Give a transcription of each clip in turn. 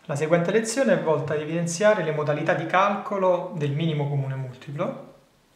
La seguente lezione è volta ad evidenziare le modalità di calcolo del minimo comune multiplo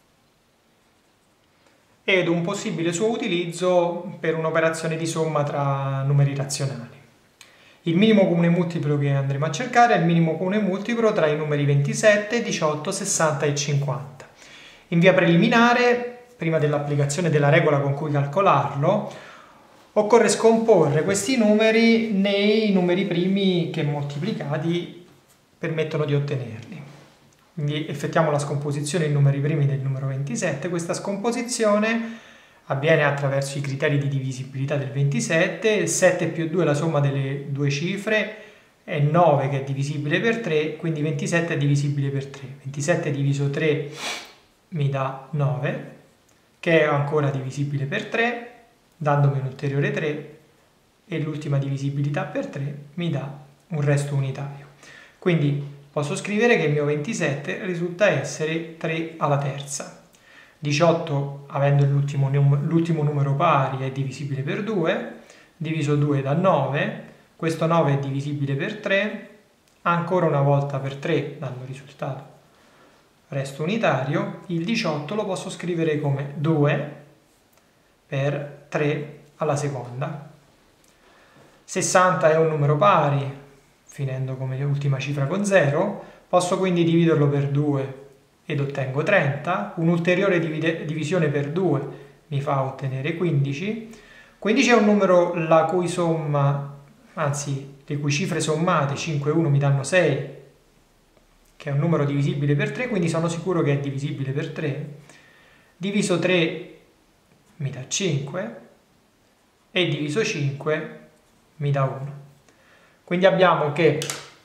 ed un possibile suo utilizzo per un'operazione di somma tra numeri razionali. Il minimo comune multiplo che andremo a cercare è il minimo comune multiplo tra i numeri 27, 18, 60 e 50. In via preliminare, prima dell'applicazione della regola con cui calcolarlo, occorre scomporre questi numeri nei numeri primi che moltiplicati permettono di ottenerli. Quindi effettuiamo la scomposizione in numeri primi del numero 27. Questa scomposizione avviene attraverso i criteri di divisibilità del 27. 7 più 2 è la somma delle due cifre, è 9 che è divisibile per 3, quindi 27 è divisibile per 3. 27 diviso 3 mi dà 9, che è ancora divisibile per 3, dandomi un ulteriore 3, e l'ultima divisibilità per 3 mi dà un resto unitario. Quindi posso scrivere che il mio 27 risulta essere 3 alla terza. 18, avendo l'ultimo numero pari, è divisibile per 2, diviso 2 da 9, questo 9 è divisibile per 3, ancora una volta per 3, dando risultato resto unitario. Il 18 lo posso scrivere come 2 per 3 alla seconda. 60 è un numero pari, finendo come ultima cifra con 0, posso quindi dividerlo per 2 ed ottengo 30, un'ulteriore divisione per 2 mi fa ottenere 15. 15 è un numero la cui somma, anzi le cui cifre sommate 5 e 1 mi danno 6, che è un numero divisibile per 3, quindi sono sicuro che è divisibile per 3. Diviso 3 mi dà 5 e diviso 5 mi dà 1. Quindi abbiamo che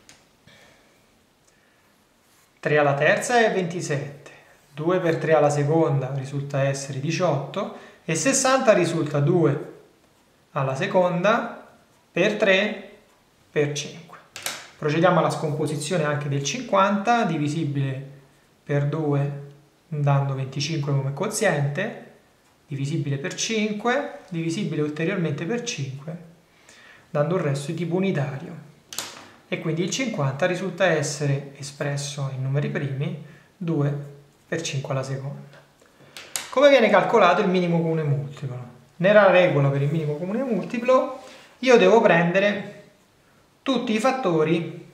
3 alla terza è 27, 2 per 3 alla seconda risulta essere 18 e 60 risulta 2 alla seconda per 3 per 5. Procediamo alla scomposizione anche del 50, divisibile per 2 dando 25 come quoziente, divisibile per 5, divisibile ulteriormente per 5, dando un resto di tipo unitario. E quindi il 50 risulta essere espresso in numeri primi 2 per 5 alla seconda. Come viene calcolato il minimo comune multiplo? Nella regola per il minimo comune multiplo io devo prendere tutti i fattori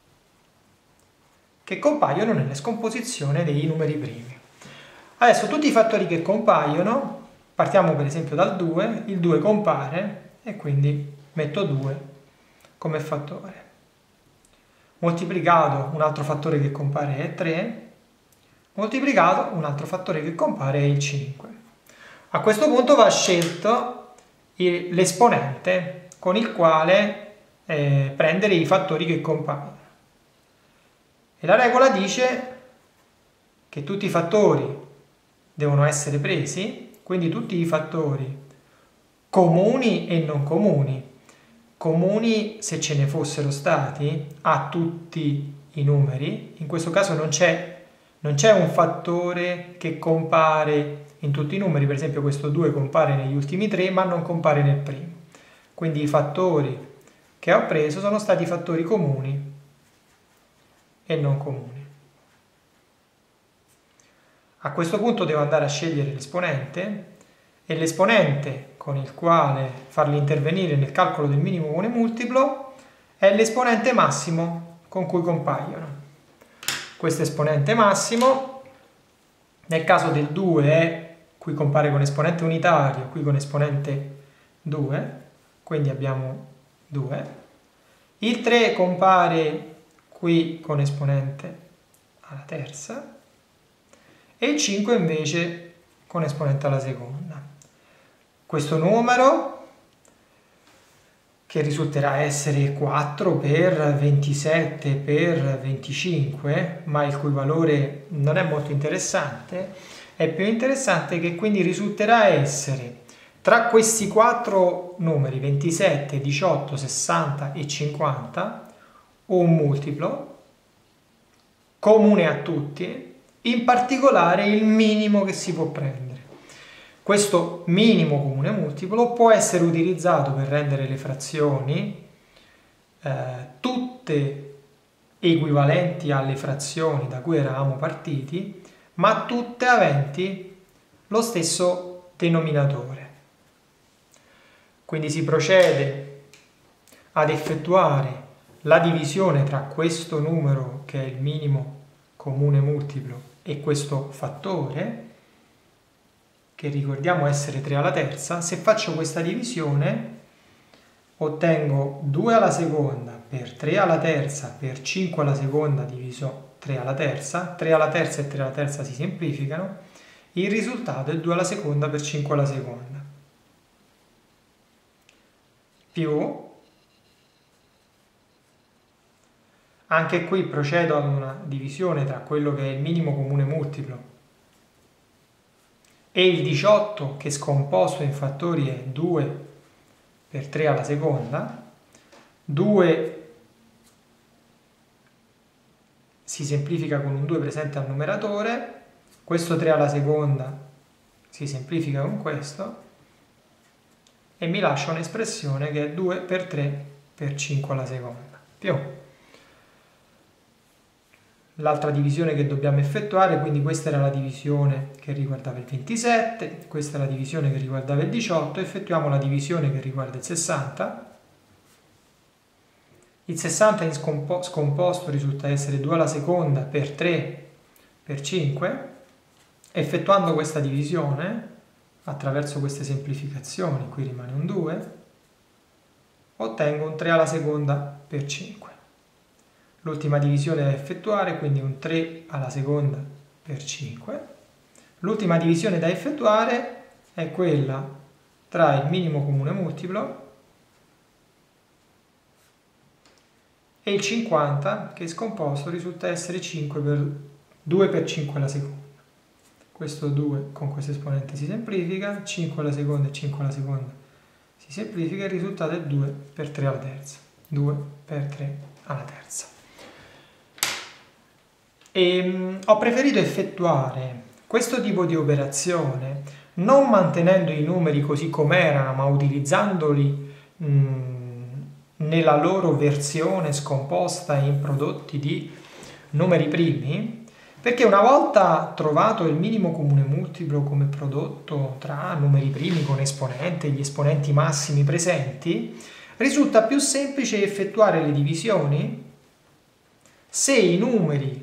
che compaiono nella scomposizione dei numeri primi. Adesso tutti i fattori che compaiono, partiamo per esempio dal 2, il 2 compare e quindi metto 2 come fattore. Moltiplicato, un altro fattore che compare è 3, moltiplicato, un altro fattore che compare è il 5. A questo punto va scelto l'esponente con il quale prendere i fattori che compaiono. E la regola dice che tutti i fattori devono essere presi, quindi tutti i fattori comuni e non comuni. Comuni se ce ne fossero stati a tutti i numeri, in questo caso non c'è un fattore che compare in tutti i numeri, per esempio questo 2 compare negli ultimi 3 ma non compare nel primo. Quindi i fattori che ho preso sono stati fattori comuni e non comuni. A questo punto devo andare a scegliere l'esponente e l'esponente con il quale farli intervenire nel calcolo del minimo comune multiplo è l'esponente massimo con cui compaiono. Questo esponente massimo, nel caso del 2 è qui compare con esponente unitario, qui con esponente 2, quindi abbiamo 2. Il 3 compare qui con esponente alla terza e il 5 invece con esponente alla seconda. Questo numero, che risulterà essere 4 per 27 per 25, ma il cui valore non è molto interessante, è più interessante che quindi risulterà essere tra questi 4 numeri, 27, 18, 60 e 50, un multiplo comune a tutti, in particolare il minimo che si può prendere. Questo minimo comune multiplo può essere utilizzato per rendere le frazioni tutte equivalenti alle frazioni da cui eravamo partiti, ma tutte aventi lo stesso denominatore. Quindi si procede ad effettuare la divisione tra questo numero, che è il minimo comune multiplo, e questo fattore, che ricordiamo essere 3 alla terza. Se faccio questa divisione ottengo 2 alla seconda per 3 alla terza per 5 alla seconda diviso 3 alla terza. 3 alla terza e 3 alla terza si semplificano. Il risultato è 2 alla seconda per 5 alla seconda. Più, anche qui procedo ad una divisione tra quello che è il minimo comune multiplo e il 18, che scomposto in fattori è 2 per 3 alla seconda. 2 si semplifica con un 2 presente al numeratore, questo 3 alla seconda si semplifica con questo e mi lascia un'espressione che è 2 per 3 per 5 alla seconda, più l'altra divisione che dobbiamo effettuare. Quindi questa era la divisione che riguardava il 27, questa è la divisione che riguardava il 18, effettuiamo la divisione che riguarda il 60. Il 60 in scomposto risulta essere 2 alla seconda per 3 per 5. Effettuando questa divisione attraverso queste semplificazioni, qui rimane un 2, ottengo un 3 alla seconda per 5. L'ultima divisione da effettuare, quindi un 3 alla seconda per 5. L'ultima divisione da effettuare è quella tra il minimo comune multiplo e il 50, che scomposto risulta essere 2 per 5 alla seconda. Questo 2 con questo esponente si semplifica, 5 alla seconda e 5 alla seconda si semplifica, il risultato è 2 per 3 alla terza. 2 per 3 alla terza. Ho preferito effettuare questo tipo di operazione non mantenendo i numeri così com'erano, ma utilizzandoli nella loro versione scomposta in prodotti di numeri primi, perché una volta trovato il minimo comune multiplo come prodotto tra numeri primi con esponente e gli esponenti massimi presenti, risulta più semplice effettuare le divisioni se i numeri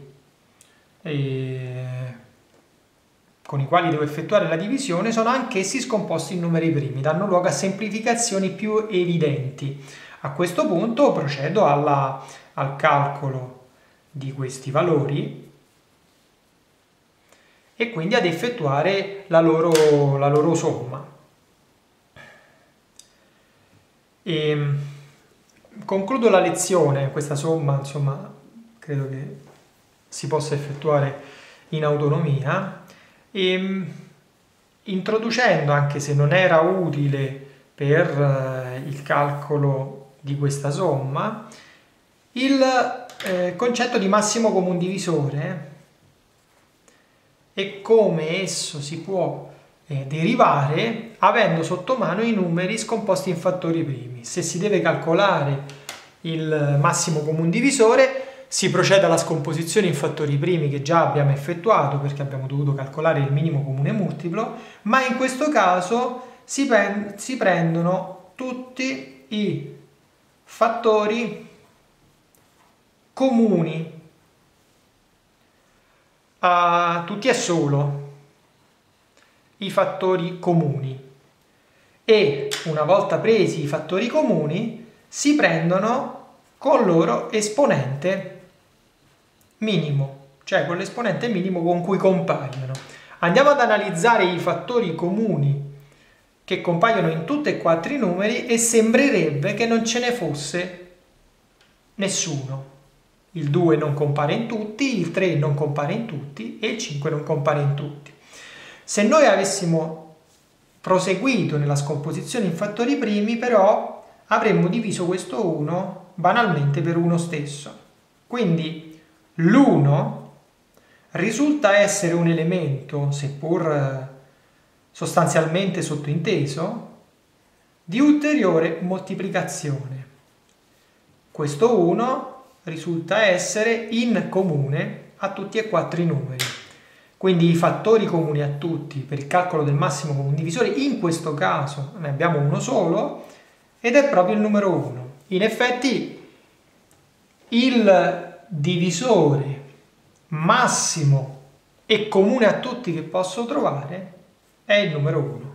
con i quali devo effettuare la divisione sono anch'essi scomposti in numeri primi, danno luogo a semplificazioni più evidenti. A questo punto procedo al calcolo di questi valori e quindi ad effettuare la loro somma. Concludo la lezione. Questa somma, insomma, credo che si possa effettuare in autonomia, introducendo, anche se non era utile per il calcolo di questa somma, il concetto di massimo comune divisore e come esso si può derivare avendo sotto mano i numeri scomposti in fattori primi. Se si deve calcolare il massimo comune divisore, si procede alla scomposizione in fattori primi che già abbiamo effettuato perché abbiamo dovuto calcolare il minimo comune multiplo, ma in questo caso si prendono tutti i fattori comuni, tutti e solo i fattori comuni, e una volta presi i fattori comuni si prendono con loro esponente minimo, cioè con l'esponente minimo con cui compaiono. Andiamo ad analizzare i fattori comuni che compaiono in tutti e quattro i numeri e sembrerebbe che non ce ne fosse nessuno. Il 2 non compare in tutti, il 3 non compare in tutti e il 5 non compare in tutti. Se noi avessimo proseguito nella scomposizione in fattori primi, però avremmo diviso questo 1 banalmente per 1 stesso. Quindi l'1 risulta essere un elemento, seppur sostanzialmente sottointeso, di ulteriore moltiplicazione. Questo 1 risulta essere in comune a tutti e 4 i numeri. Quindi i fattori comuni a tutti per il calcolo del massimo comune divisore, in questo caso ne abbiamo uno solo ed è proprio il numero 1. In effetti il divisore massimo e comune a tutti che posso trovare è il numero 1.